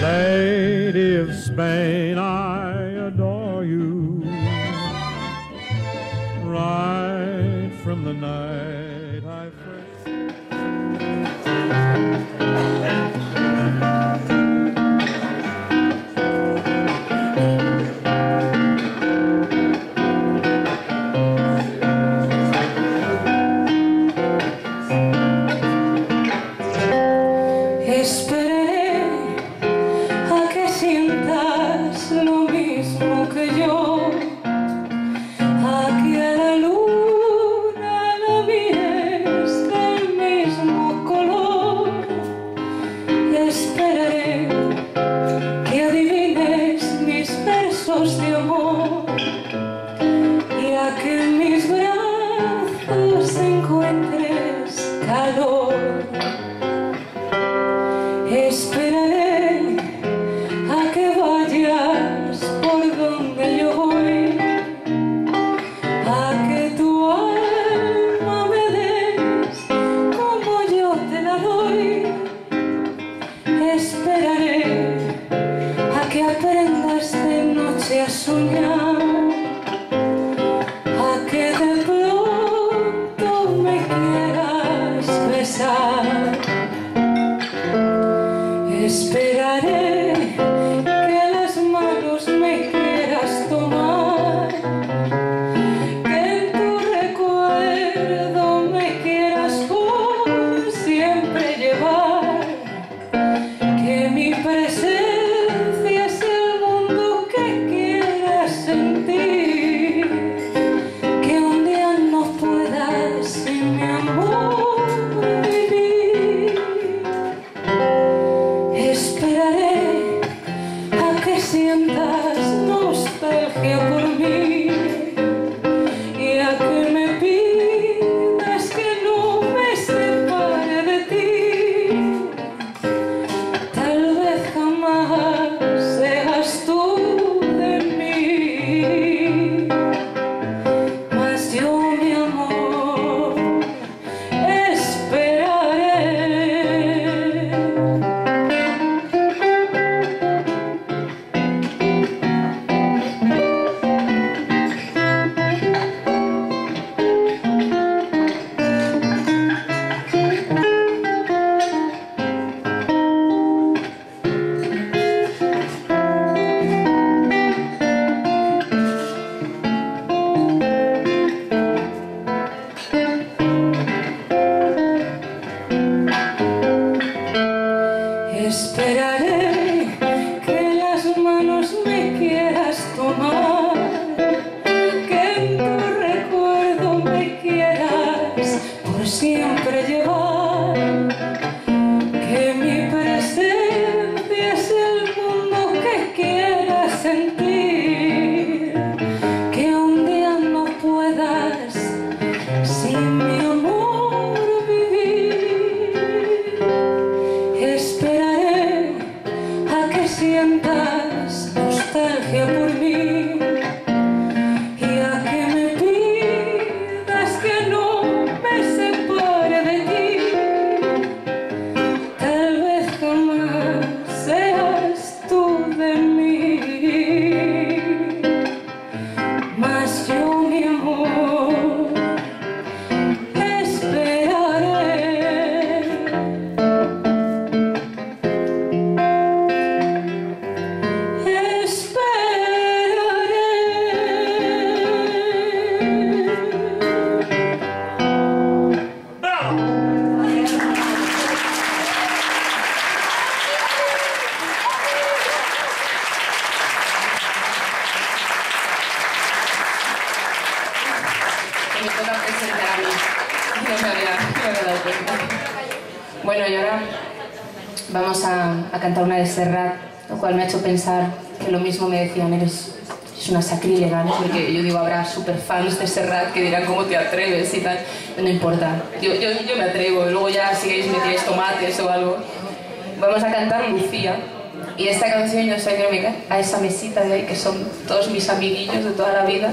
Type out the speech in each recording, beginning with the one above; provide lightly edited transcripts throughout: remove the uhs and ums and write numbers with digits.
Lady of Spain, I adore you. Right from the night I first... Bueno, y ahora vamos a cantar una de Serrat, lo cual me ha hecho pensar que lo mismo me decían, eres una sacrílega, ¿no? Porque yo digo, habrá superfans de Serrat que dirán cómo te atreves y tal. No importa, yo me atrevo, luego ya si queréis me tiráis tomates o algo. Vamos a cantar Lucía. Y esta canción yo sé que me cae a esa mesita de ahí, que son todos mis amiguillos de toda la vida.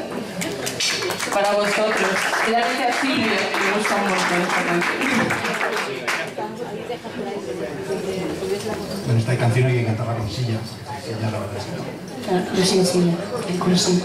Para vosotros. Realmente a Silvia, que me gusta un montón esta canción. Bueno, esta canción hay que cantarla con silla. Ya la verdad es que... Claro, yo sin silla, con silla.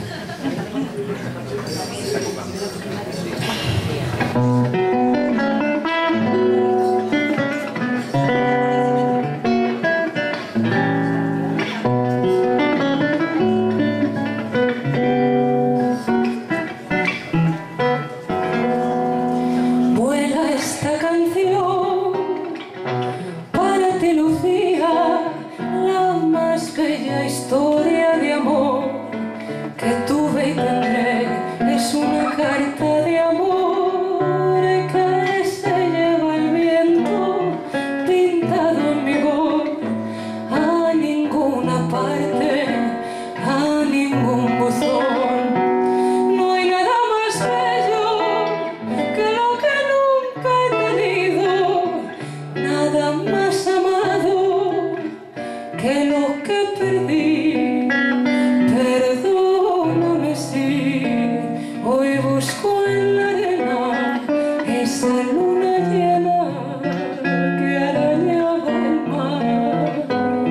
Vuela esta canción para ti, Lucía, la más bella historia de amor que tuve y tendré. Es una carta de amor que se lleva el viento pintado en mi voz, a ninguna parte, a ningún buzón. No hay nada más bello que lo que nunca he tenido, nada más amado que lo que perdí. Perdóname si hoy busco en la arena esa luna llena que arañaba el mar.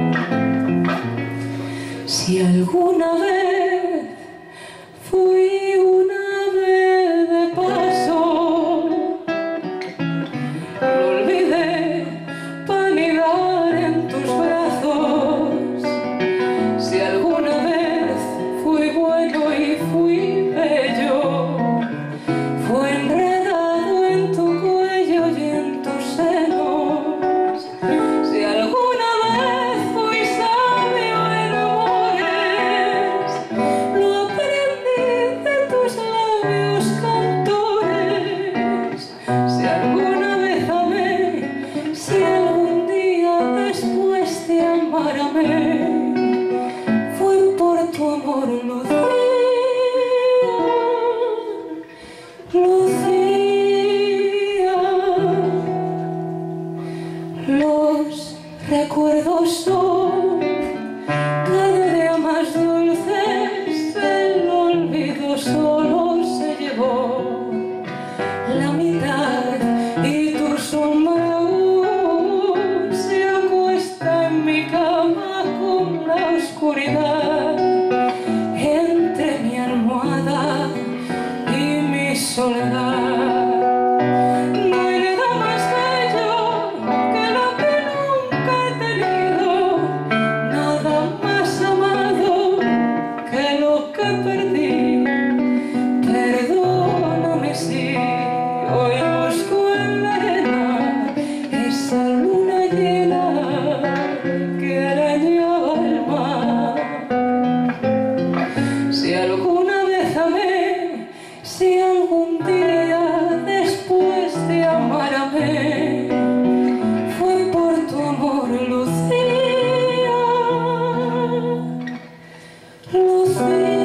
Si alguna vez fui una ave de paso, lo olvidé para anidar en tus brazos. Si alguna vez fui bueno y fui bello, fue enredado en tu cuello y en tus senos. Si alguna vez fui sabio en amores, lo aprendí de tus labios cantores. Si alguna vez amé, si algún día después de amarme, fue por tu amor, Lucía, Lucía. Los recuerdos son cada día más dulces, el olvido solo se llevó la mitad y tu sombra aún se acuesta en mi cama con la oscuridad entre mi almohada y mi soledad. No hay nada más bello que lo que nunca he tenido, nada más amado que lo que perdí. Perdóname si hoy busco en la arena esa luna llena que arañaba el mar. Si alguna vez amé, si algún día después de amarme, fue por tu amor, Lucía, Lucía.